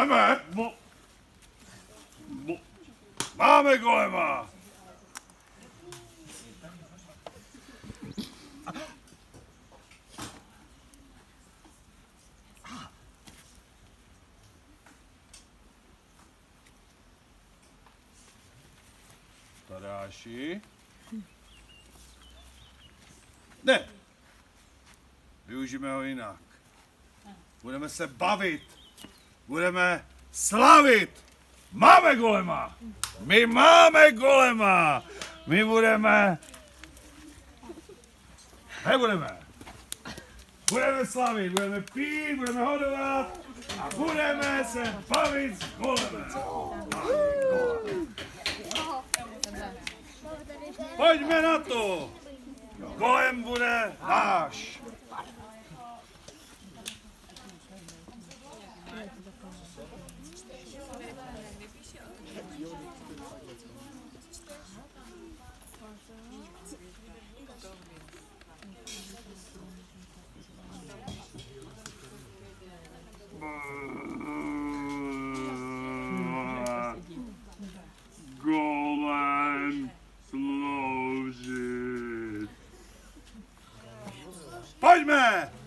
Máme? Máme golema! Tadáši? Ne! Využijeme ho jinak. Budeme se bavit. Budeme slavit. Máme golema! My máme golema! My budeme... Nebudeme. Budeme slavit, budeme pít, budeme hodovat a budeme se bavit s golemem. Pojďme na to! Golem bude náš! Golem sloužit! Pojďme!